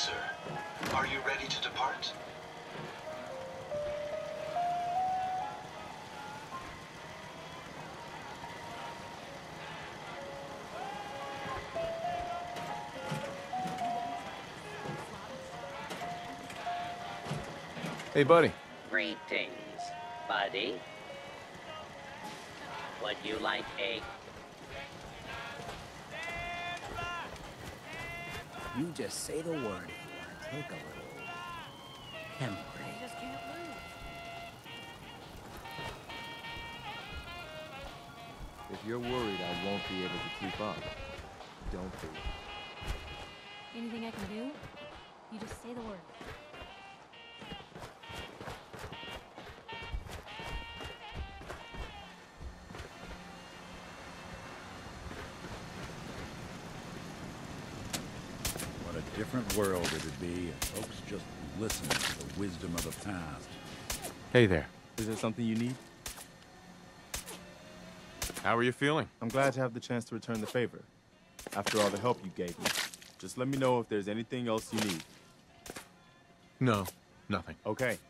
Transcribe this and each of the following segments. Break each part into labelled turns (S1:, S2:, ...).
S1: sir. Are you ready to depart?
S2: Hey, buddy.
S3: Greetings, buddy. Would you like a...
S4: You just say the word if you want to take a little chem break.
S5: Just can't lose.
S2: If you're worried I won't be able to keep up, don't be.
S5: Anything I can do? You just say the word.
S6: What a different world it'd be if folks just listened to the wisdom of the past.
S2: Hey there. Is there something you need? How are you feeling?
S7: I'm glad to have the chance to return the favor. After all the help you gave me. Just let me know if there's anything else you need.
S2: No, nothing.
S7: Okay.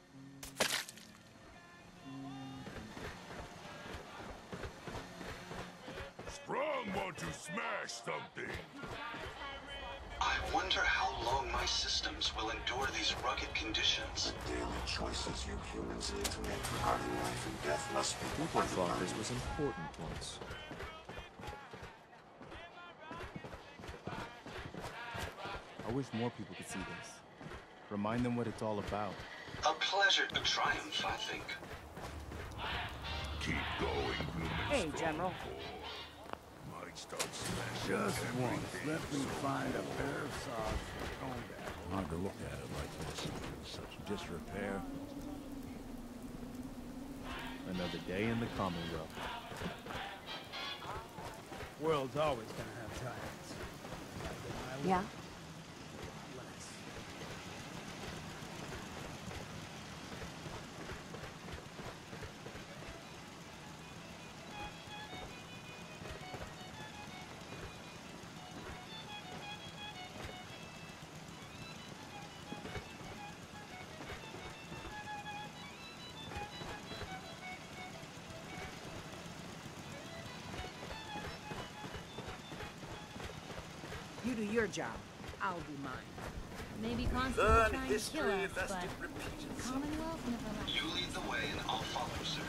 S8: Strong want to smash something.
S1: I wonder how long my systems will endure these rugged conditions.
S9: The daily choices you humans need to make regarding life and death must be
S2: People thought this was important once.
S7: I wish more people could see this. Remind them what it's all about.
S1: A pleasure to triumph, I think.
S8: Keep going, humans.
S4: Hey, General.
S8: Might start smashing
S6: Just once,
S8: everything.
S6: let me find a pair of socks for combat. Hard to look at it like this in such disrepair.
S7: Another day in the Commonwealth.
S10: World's always gonna have tyrants.
S5: Yeah?
S10: Less.
S4: You do your job. I'll do mine.
S5: Maybe constantly trying to kill us, but Commonwealth never left.
S1: You lead the way and I'll follow, sir.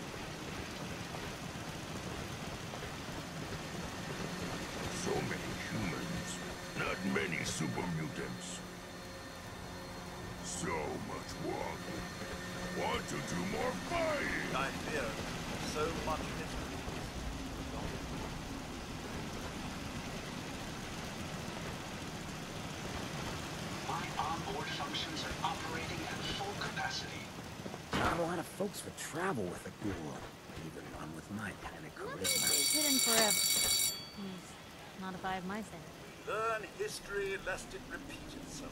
S8: So many humans, not many super mutants. So much want to do more fighting.
S11: I fear so much history.
S1: My onboard functions are operating at full capacity.
S4: Not a lot of folks would travel with a ghoul. Even one with my kind of charisma.
S5: He's hidden forever. He's not if I have my say.
S11: Learn history lest it repeat itself.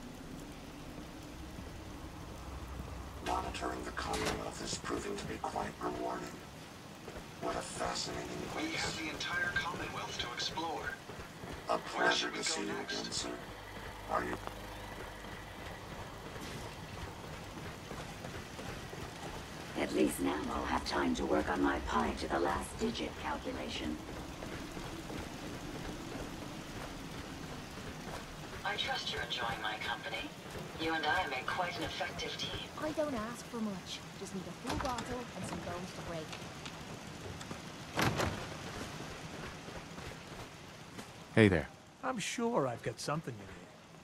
S9: monitoring the Commonwealth is proving to be quite rewarding. What a fascinating place.
S1: We have the entire Commonwealth to explore.
S9: A pleasure to see you again, sir. Are you...
S12: At least now I'll have time to work on my pi to the last digit calculation.
S13: I trust you're enjoying my company. You and I make quite an effective team.
S5: I don't ask for much. Just need a full bottle and some bones to break.
S2: Hey there.
S10: I'm sure I've got something you need.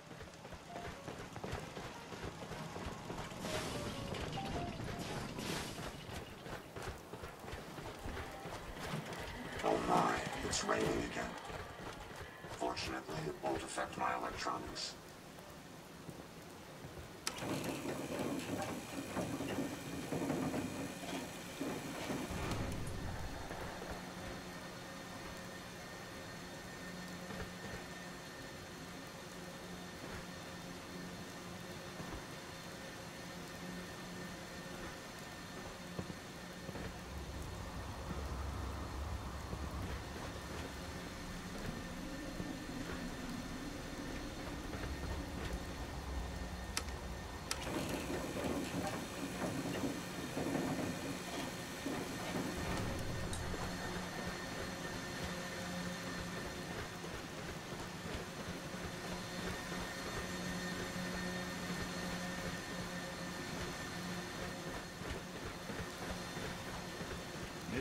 S9: Oh my, it's raining again. Fortunately, it won't affect my electronics.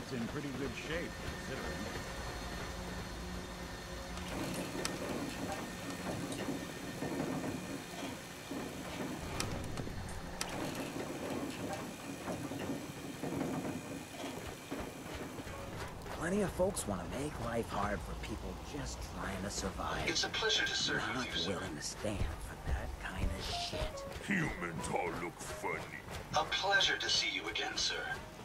S6: It's in pretty good shape, considering.
S4: Plenty of folks want to make life hard for people just trying to survive.
S1: It's a pleasure to serve
S4: I'm not
S1: you, sir.
S4: willing to stand for that kind of shit.
S8: Humans all look funny.
S1: A pleasure to see you again, sir.